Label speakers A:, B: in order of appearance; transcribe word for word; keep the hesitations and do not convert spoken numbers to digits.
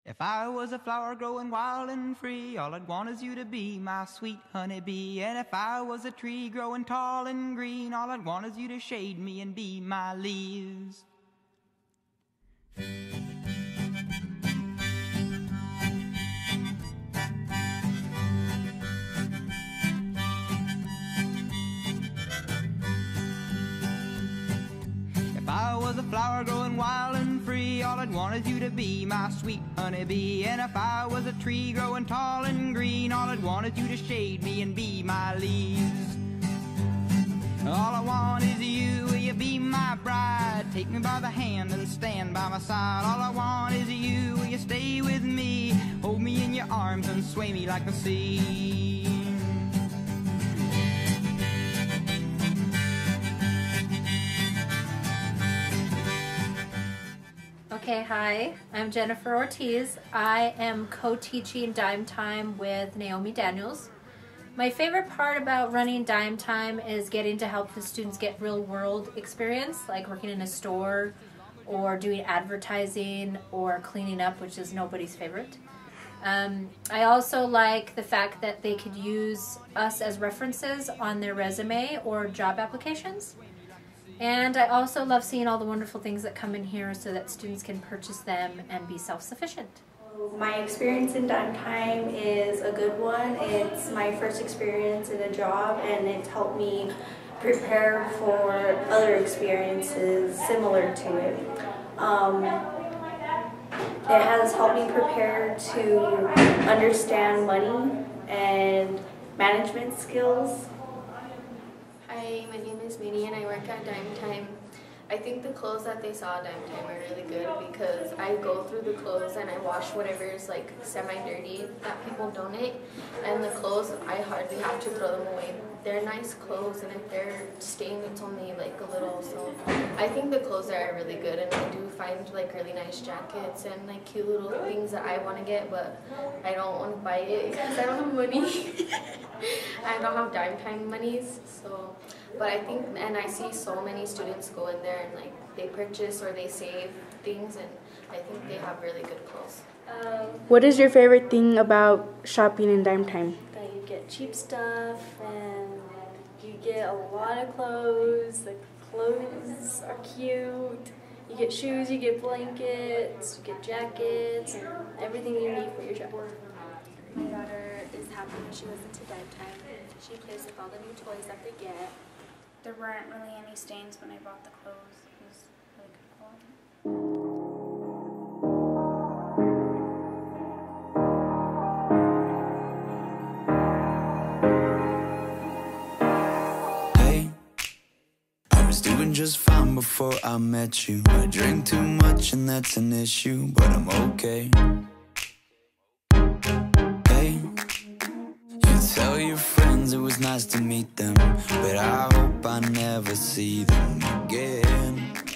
A: If I was a flower growing wild and free, all I'd want is you to be my sweet honeybee. And if I was a tree growing tall and green, all I'd want is you to shade me and be my leaves. If I was a flower growing wild and free, all I'd want is you to be my sweet honeybee. And if I was a tree growing tall and green, all I'd want is you to shade me and be my leaves. All I want is you, will you be my bride? Take me by the hand and stand by my side. All I want is you, will you stay with me? Hold me in your arms and sway me like the sea.
B: Okay, hi, I'm Jennifer Ortiz. I am co-teaching Dime Time with Naomi Daniels. My favorite part about running Dime Time is getting to help the students get real-world experience, like working in a store or doing advertising or cleaning up, which is nobody's favorite. Um, I also like the fact that they could use us as references on their resume or job applications. And I also love seeing all the wonderful things that come in here so that students can purchase them and be self-sufficient.
C: My experience in Dime Time is a good one. It's my first experience in a job, and it's helped me prepare for other experiences similar to it. Um, it has helped me prepare to understand money and management skills.
D: Hi, my name is Minnie and I work at Dime Time. I think the clothes that they saw at Dime Time are really good because I go through the clothes and I wash whatever is like semi-dirty that people donate, and the clothes I hardly have to throw them away. They're nice clothes, and if they're stained it's only like a little, so I think the clothes there are really good, and I do find like really nice jackets and like cute little things that I want to get, but I don't want to buy it because I don't have money. I don't have Dime Time monies, so, but I think, and I see so many students go in there and like they purchase or they save things, and I think they have really good clothes.
E: Um, what is your favorite thing about shopping in Dime Time?
C: That you get cheap stuff and you get a lot of clothes. The clothes are cute. You get shoes, you get blankets, you get jackets, and everything you need for your job.
F: My daughter is happy when she goes into Dime Time. She plays with all the new toys that they get.
G: There weren't really any stains when I bought the clothes. It was really good quality.
H: Doing just fine before I met you. I drink too much and that's an issue, but I'm okay. Hey, you tell your friends it was nice to meet them, but I hope I never see them again.